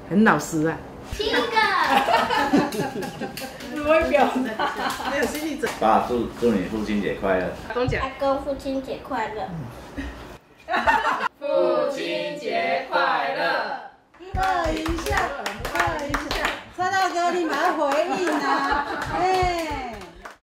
很老实啊。 7个。 不会表达。 没有心理准。 爸，祝你父亲节快乐。 东讲。 阿公父亲节快乐。 父亲节快乐！ 喝一下，喝一下，蔡大哥，你马上回应啊！哎。